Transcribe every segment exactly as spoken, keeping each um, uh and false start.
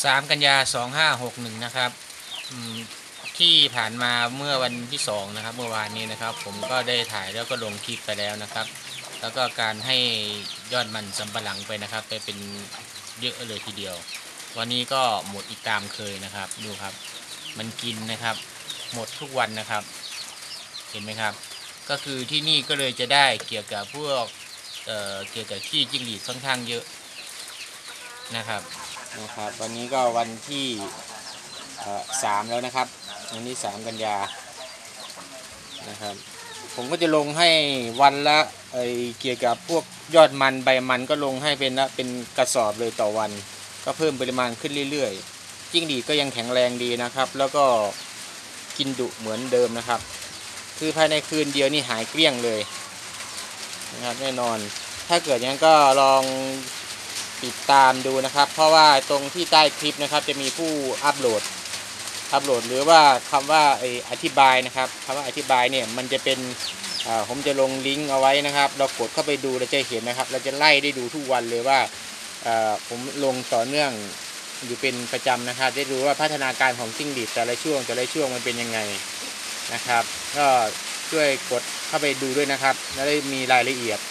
สามกันยาสองห้าหกหนึ่งนะครับที่ผ่านมาเมื่อวันที่สองนะครับเมื่อวานนี้นะครับผมก็ได้ถ่ายแล้วก็ลงคลิปไปแล้วนะครับแล้วก็การให้ยอดมันสำปะหลังไปนะครับไปเป็นเยอะเลยทีเดียววันนี้ก็หมดอีกตามเคยนะครับดูครับมันกินนะครับหมดทุกวันนะครับเห็นไหมครับก็คือที่นี่ก็เลยจะได้เกี่ยวกับพวกเอ่อเกี่ยวกับขี้จิ้งหรีดค่อนข้างเยอะนะครับนะครับวันนี้ก็วันที่สามแล้วนะครับวันนี้สามกันยานะครับผมก็จะลงให้วันละไอเกี่ยวกับพวกยอดมันใบมันก็ลงให้เป็นละเป็นกระสอบเลยต่อวันก็เพิ่มปริมาณขึ้นเรื่อยๆจิ้งหรีดก็ยังแข็งแรงดีนะครับแล้วก็กินดุเหมือนเดิมนะครับคือภายในคืนเดียวนี่หายเกลี้ยงเลยนะครับแน่นอนถ้าเกิดอย่างนั้นก็ลองติดตามดูนะครับเพราะว่าตรงที่ใต้คลิปนะครับจะมีผู้อัปโหลดอัปโหลดหรือว่าคำว่าอธิบายนะครับคำว่าอธิบายเนี่ยมันจะเป็นผมจะลงลิงก์เอาไว้นะครับเรากดเข้าไปดูเราจะเห็นนะครับเราจะไล่ได้ดูทุกวันเลยว่าผมลงต่อเนื่องอยู่เป็นประจำนะครับได้ดูว่าพัฒนาการของจิ้งหรีดแต่ละช่วงแต่ละช่วงมันเป็นยังไงนะครับก็ช่วยกดเข้าไปดูด้วยนะครับแล้วได้มีรายละเอียด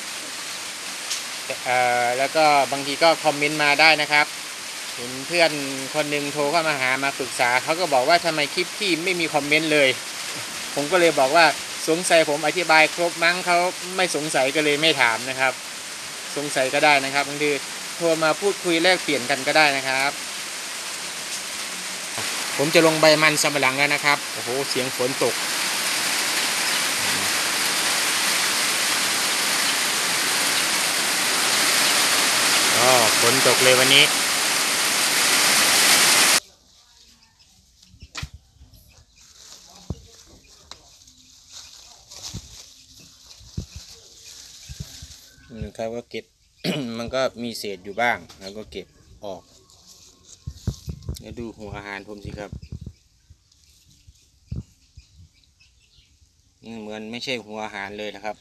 แล้วก็บางทีก็คอมเมนต์มาได้นะครับเห็นเพื่อนคนหนึ่งโทรเข้ามาหามาปรึกษาเขาก็บอกว่าทำไมคลิปที่ไม่มีคอมเมนต์เลยผมก็เลยบอกว่าสงสัยผมอธิบายครบมั้งเขาไม่สงสัยก็เลยไม่ถามนะครับสงสัยก็ได้นะครับบางทีโทรมาพูดคุยแลกเปลี่ยนกันก็ได้นะครับผมจะลงใบมันสำปะหลังแล้วนะครับโอ้โหเสียงฝนตกอ๋อฝนตกเลยวันนี้นะครับก็เก็บ มันก็มีเศษอยู่บ้างแล้วก็เก็บออกแล้วดูหัวอาหารผมสิครับเหมือนไม่ใช่หัวอาหารเลยนะครับ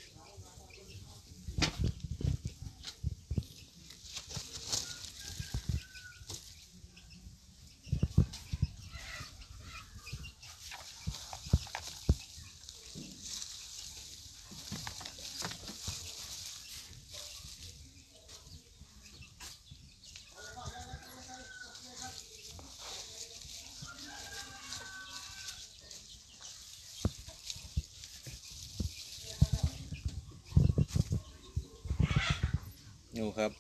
ดูครับ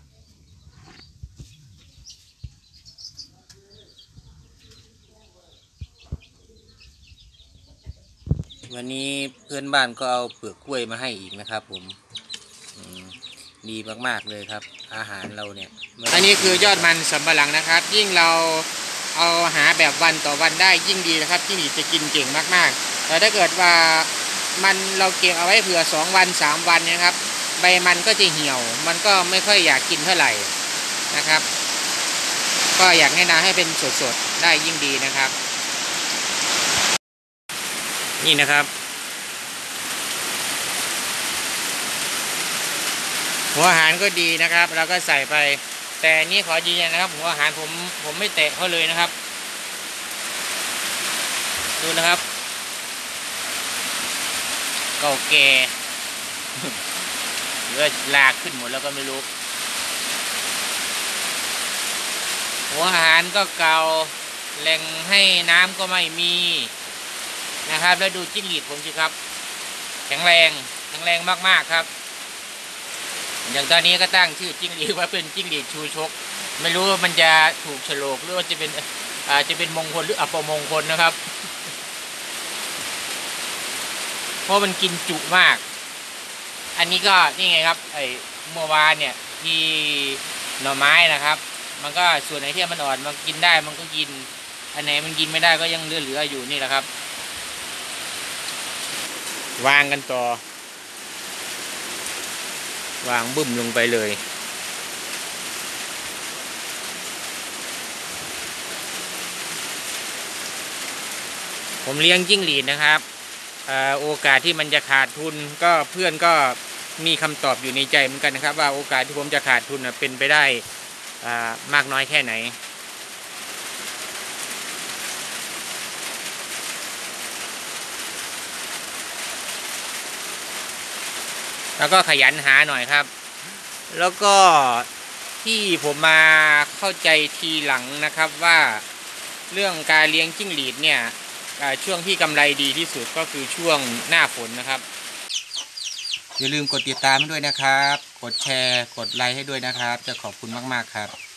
วันนี้เพื่อนบ้านก็เอาเปลือกกล้วยมาให้อีกนะครับผมดีมากๆเลยครับอาหารเราเนี่ยอันนี้คือยอดมันสำปะหลังนะครับยิ่งเราเอาหาแบบวันต่อวันได้ยิ่งดีนะครับที่นี่จะกินเก่งมากๆแต่ถ้าเกิดว่ามันเราเก็บเอาไว้เผื่อสองวันสามวันนะครับใบมันก็จะเหี่ยวมันก็ไม่ค่อยอยากกินเท่าไหร่นะครับก็อยากแนะนำให้เป็นสดๆได้ยิ่งดีนะครับนี่นะครับหัวอาหารก็ดีนะครับเราก็ใส่ไปแต่นี่ขอยืนยันนะครับหัวอาหารผมผมไม่แตะเขาเลยนะครับดูนะครับเก่าแก่เลือดลากขึ้นหมดแล้วก็ไม่รู้หัวอาหารก็เก่าแหล่งให้น้ำก็ไม่มีนะครับแล้วดูจิ้งหรีดผมสิครับแข็งแรงแข็งแรงมากๆครับอย่างตอนนี้ก็ตั้งชื่อจิ้งหรีดว่าเป็นจิ้งหรีดชูชกไม่รู้ว่ามันจะถูกโฉลกหรือว่าจะเป็นอาจจะเป็นมงคลหรืออัปมงคลนะครับเพราะมันกินจุมากอันนี้ก็นี่ไงครับไอ้เมื่อวานเนี่ยที่หน่อไม้นะครับมันก็ส่วนไหนที่มันอ่อนมันกินได้มันก็กินอันไหนมันกินไม่ได้ก็ยังเหลือๆอยู่นี่แหละครับวางกันต่อวางบึ้มลงไปเลยผมเลี้ยงจิ้งหรีดนะครับโอกาสที่มันจะขาดทุนก็เพื่อนก็มีคำตอบอยู่ในใจเหมือนกันนะครับว่าโอกาสที่ผมจะขาดทุนเป็นไปได้มากน้อยแค่ไหนแล้วก็ขยันหาหน่อยครับแล้วก็ที่ผมมาเข้าใจทีหลังนะครับว่าเรื่องการเลี้ยงจิ้งหรีดเนี่ยช่วงที่กำไรดีที่สุดก็คือช่วงหน้าฝนนะครับอย่าลืมกดติดตามให้ด้วยนะครับกดแชร์กดไลค์ให้ด้วยนะครับจะขอบคุณมากๆครับ